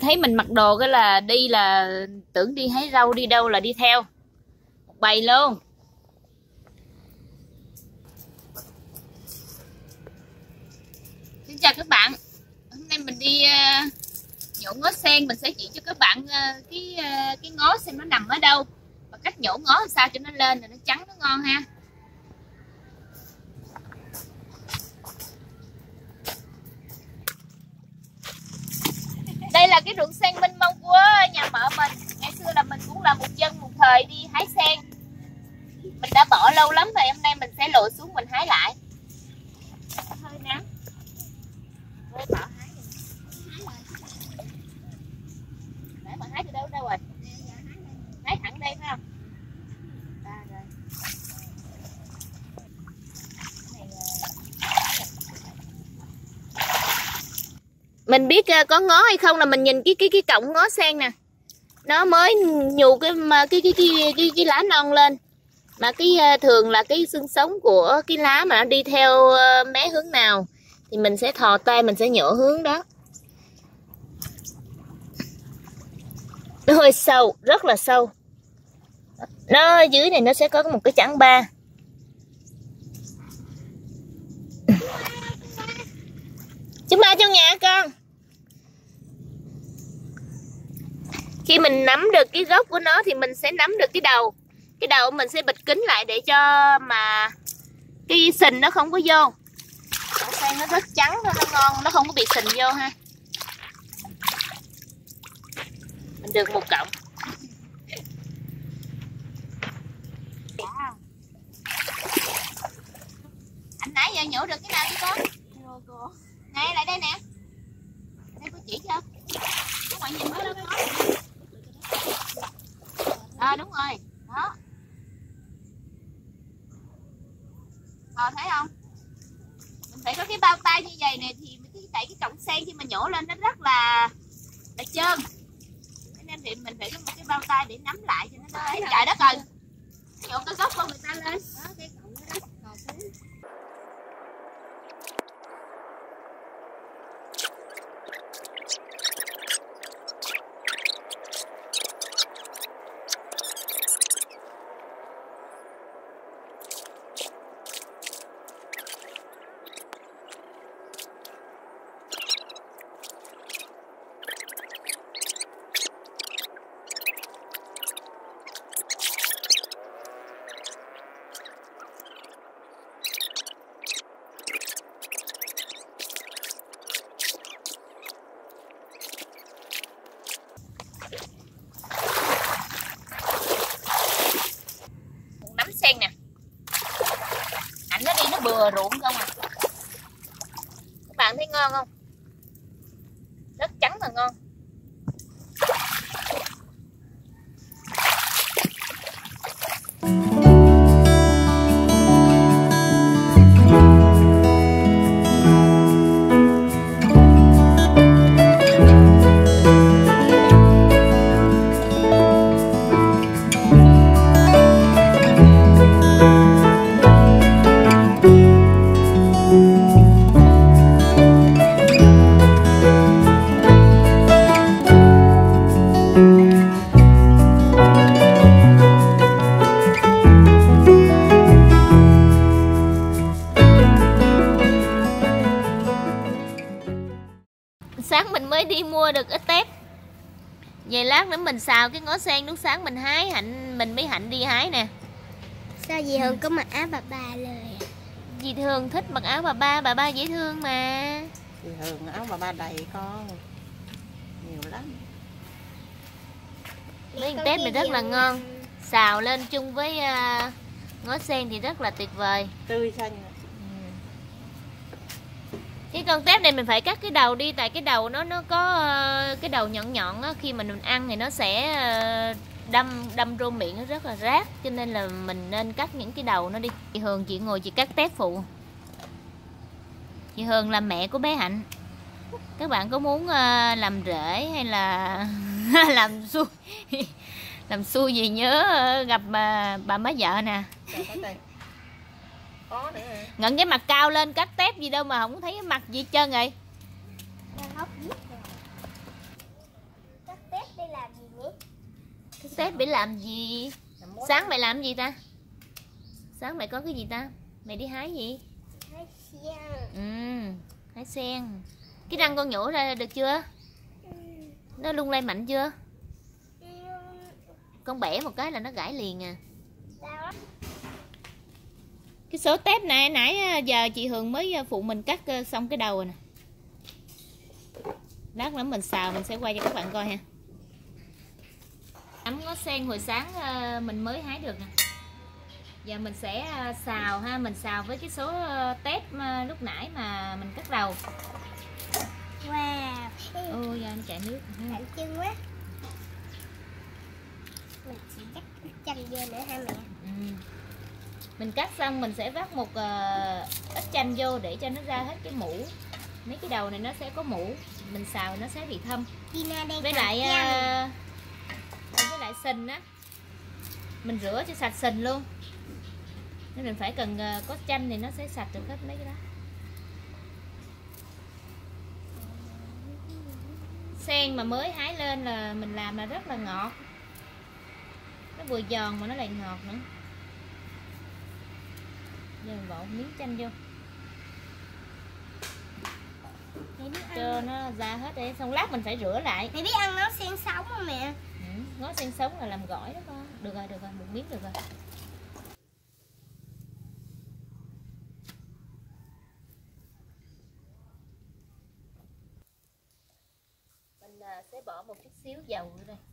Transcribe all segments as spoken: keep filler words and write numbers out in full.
thấy mình mặc đồ cái là đi là tưởng đi hái rau, đi đâu là đi theo một bầy luôn. Xin chào các bạn, hôm nay mình đi uh, nhổ ngó sen. Mình sẽ chỉ cho các bạn uh, cái uh, cái ngó xem nó nằm ở đâu và cách nhổ ngó làm sao cho nó lên rồi nó trắng nó ngon ha. Đây là cái ruộng sen mênh mông của nhà mợ mình. Ngày xưa là mình cũng là một dân một thời đi hái sen. Mình đã bỏ lâu lắm rồi, hôm nay mình sẽ lội xuống mình hái lại. Hơi nắng. Để bỏ hái đi. Để mà hái từ đâu đâu rồi? Hái thẳng đây phải không? À, rồi. Mình biết có ngó hay không là mình nhìn cái cái cái cọng ngó sen nè, nó mới nhù cái cái cái cái cái, cái lá non lên, mà cái thường là cái xương sống của cái lá mà nó đi theo mé hướng nào thì mình sẽ thò tay mình sẽ nhổ hướng đó. Nó hơi sâu, rất là sâu. Nó dưới này nó sẽ có một cái chẵn ba. Chúng ba trong nhà con. Khi mình nắm được cái gốc của nó thì mình sẽ nắm được cái đầu. Cái đầu mình sẽ bịt kín lại để cho mà cái sình nó không có vô. Đậu sen nó rất trắng, nó ngon, nó không có bị sình vô ha. Mình được một cọng. Anh nãy giờ nhổ được cái nào chứ con? Cô. Nè, lại đây nè. Đây cô chỉ cho. Các bạn nhìn nó lên đó. À đúng rồi. Đó. Ờ thấy không? Mình phải có cái bao tay như vậy nè thì cái tại cái cọng sen khi mà nhổ lên nó rất là là trơn. Nên thì mình phải có một cái bao tay để nắm lại cho nó đỡ. Trời đất ơi. Nhổ cái gốc của người ta lên. Đó cái cọng đó đó. Xuống. Nắm sen nè, ảnh nó đi nó bừa ruộng không à. Các bạn thấy ngon không? Rất trắng và ngon. Sáng mình mới đi mua được ít tép. Về lát nữa mình xào cái ngó sen, lúc sáng mình hái Hạnh, mình mới Hạnh đi hái nè. Sao dì Hường có mặc áo bà ba lời? Dì Hường thích mặc áo bà ba, bà ba dễ thương mà. Dì Hường áo bà ba đầy con. Nhiều lắm. Miếng tép này rất là ngon. Xào lên chung với uh, ngó sen thì rất là tuyệt vời. Tươi xanh. Cái con tép này mình phải cắt cái đầu đi, tại cái đầu nó nó có uh, cái đầu nhọn nhọn á, khi mình ăn thì nó sẽ uh, đâm đâm vô miệng, nó rất là rát, cho nên là mình nên cắt những cái đầu nó đi. Chị Hường chị ngồi chị cắt tép phụ. Chị Hường là mẹ của bé Hạnh. Các bạn có muốn uh, làm rễ hay là làm xui làm xui gì nhớ uh, gặp bà, bà má vợ nè. Ngẩng cái mặt cao lên cắt tép gì đâu mà không thấy cái mặt gì hết trơn rồi. Tết mày làm gì? Sáng mày làm gì ta? Sáng mày có cái gì ta? Mày đi hái gì? Hái sen. Ừ, hái sen. Cái răng con nhổ ra được chưa? Nó lung lay mạnh chưa? Con bẻ một cái là nó gãy liền à. Cái số tép này nãy giờ chị Hường mới phụ mình cắt xong cái đầu rồi nè. Lát nữa mình xào mình sẽ quay cho các bạn coi ha. Nắm ngó sen hồi sáng mình mới hái được nè. Giờ mình sẽ xào ha, mình xào với cái số tép lúc nãy mà mình cắt đầu. Wow. Ôi da, nó chảy nước. Lạnh chân quá. Mình chỉ cắt chanh vô nữa ha mẹ. Ừ. Mình cắt xong mình sẽ vắt một uh, ít chanh vô để cho nó ra hết cái mũ. Mấy cái đầu này nó sẽ có mũ, mình xào nó sẽ bị thâm. Với lại uh, với lại sình á, mình rửa cho sạch sình luôn. Nên mình phải cần uh, có chanh thì nó sẽ sạch được hết mấy cái đó. Sen mà mới hái lên là mình làm là rất là ngọt. Nó vừa giòn mà nó lại ngọt nữa. Giờ mình bỏ một miếng chanh vô cho nó ra hết đi, xong lát mình phải rửa lại. Mày biết ăn ngó sen sống không mẹ? Ừ, ngó sen sống là làm gỏi đó con. Được rồi, được rồi, một miếng được rồi. Mình sẽ bỏ một chút xíu dầu vô đây.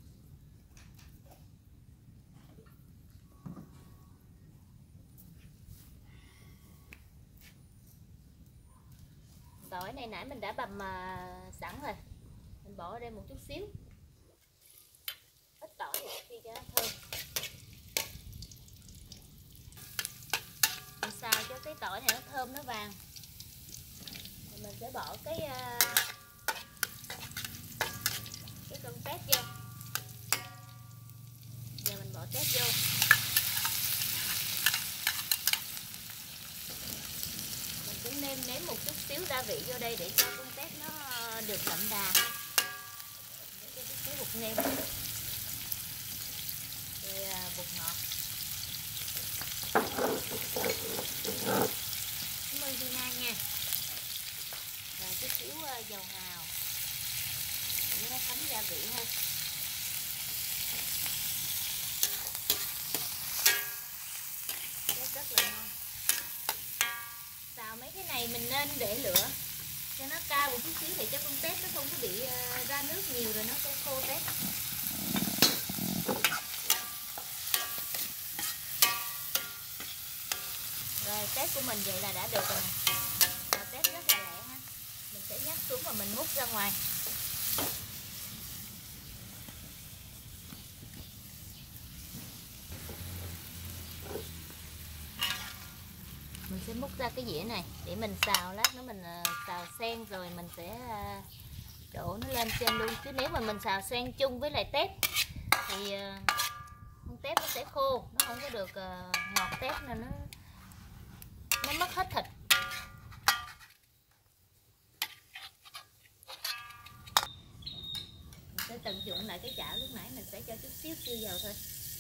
Tỏi này nãy mình đã bằm uh, sẵn rồi, mình bỏ ở đây một chút xíu, ít tỏi thì khi cho nó thơm. Mình xào cho cái tỏi này nó thơm nó vàng. Rồi mình sẽ bỏ cái uh, cái con tép vô. Giờ mình bỏ tép vô. Cũng nêm nếm một chút xíu gia vị vô đây để cho con tép nó được đậm đà. Để chút xíu bột nêm. Rồi à, bột ngọt. Cảm ơn Vina nha. Rồi chút xíu uh, dầu hào để nó thấm gia vị ha. Rất là ngon. Xào mấy cái này mình nên để lửa cho nó cao một chút xíu để cho con tép nó không có bị uh, ra nước nhiều rồi nó sẽ khô tép. Rồi tép của mình vậy là đã được rồi nè. Và tép rất là lẹ ha. Mình sẽ nhắc xuống và mình múc ra ngoài. Mình sẽ múc ra cái dĩa này để mình xào, lát nữa mình xào sen rồi mình sẽ đổ nó lên trên luôn. Chứ nếu mà mình xào sen chung với lại tép thì con tép nó sẽ khô, nó không có được ngọt tép nên nó nó mất hết thịt. Mình sẽ tận dụng lại cái chảo lúc nãy mình sẽ cho chút xíu tiêu dầu thôi.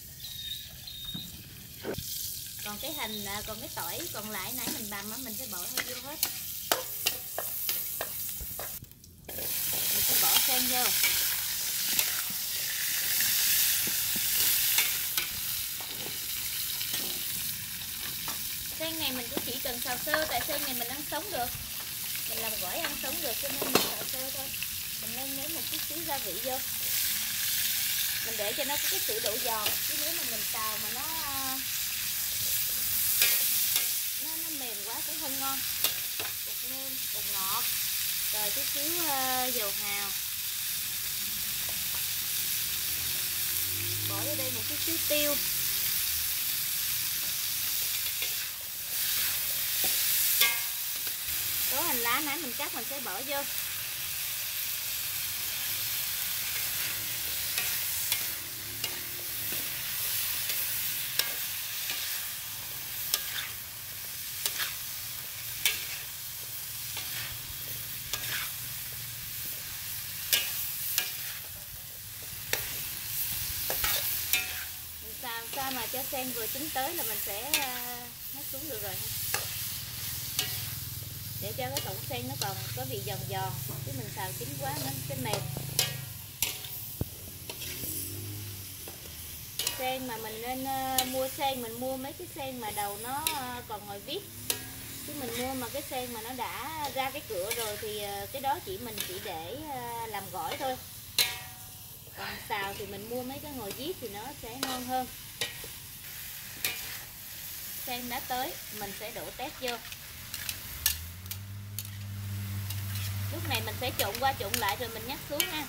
Còn cái hành, còn cái tỏi còn lại nãy mình bằm á, mình sẽ bỏ vô hết. Mình sẽ bỏ sen vô. Sen này mình cũng chỉ cần xào sơ, tại sen này mình ăn sống được. Mình làm gỏi ăn sống được cho nên mình xào sơ thôi. Mình nên nếm một chút xíu gia vị vô. Mình để cho nó có cái sự độ giòn, chứ nếu mà mình xào mà nó nó, nó mềm quá cũng không ngon. Bột nêm, bột ngọt, rồi chút xíu uh, dầu hào. Bỏ vô đây một chút xíu tiêu. Có hành lá nãy mình cắt mình sẽ bỏ vô. cho sen vừa chín tới là mình sẽ nhắc xuống được rồi ha. Để cho cái cọng sen nó còn có vị giòn giòn, chứ mình xào chín quá nó sẽ mềm. Sen mà mình nên uh, mua sen, mình mua mấy cái sen mà đầu nó uh, còn ngồi viết, chứ mình mua mà cái sen mà nó đã ra cái cửa rồi thì uh, cái đó chỉ mình chỉ để uh, làm gỏi thôi. Còn xào thì mình mua mấy cái ngồi viết thì nó sẽ ngon hơn. Sen đã tới, mình sẽ đổ tép vô. Lúc này mình sẽ trộn qua trộn lại rồi mình nhắc xuống ha.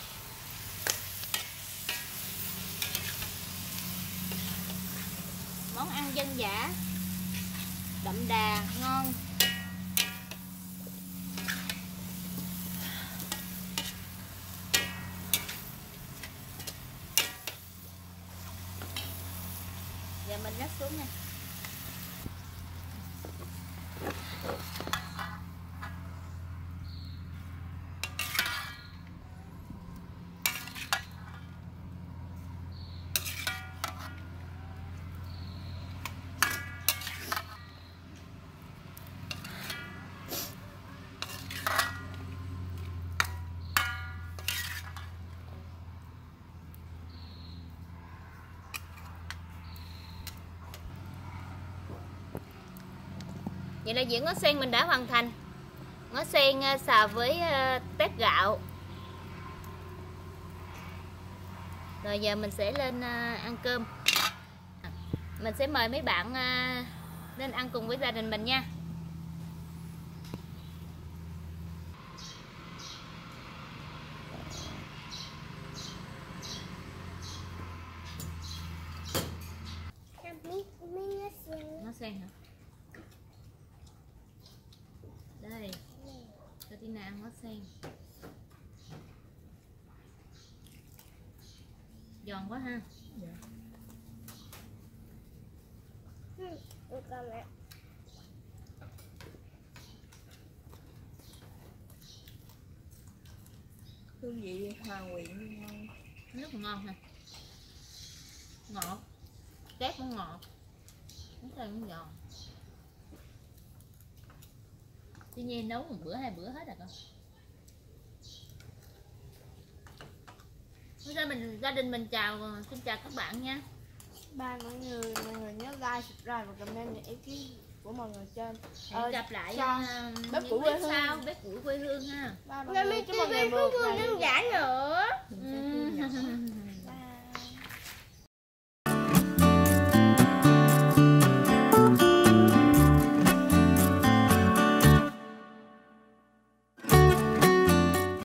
Món ăn dân dã, đậm đà, ngon. Giờ mình nhắc xuống nha. Vậy là dĩa ngó sen mình đã hoàn thành. Ngó sen xào với tép gạo. Rồi giờ mình sẽ lên ăn cơm. Mình sẽ mời mấy bạn lên ăn cùng với gia đình mình nha. Ngó sen hả? Đây, cho Tina ăn ngó sen. Giòn quá ha. Dạ. Ừ, được rồi mẹ. Hương vị hòa quyện ngon. Rất là ngon ha. Ngọt. Tép nó ngọt. Nó sen nó giòn. Tuy nhiên nấu một bữa hai bữa hết rồi con. Ra mình gia đình mình chào, xin chào các bạn nha. Ba mọi người, mọi người nhớ like, subscribe và comment những ý kiến của mọi người trên. Hẹn ờ, gặp lại cho uh, bếp những củi quê bếp hương. sau, bếp củi quê hương ha. Ba mọi người chúc mọi người một ngày Ừ.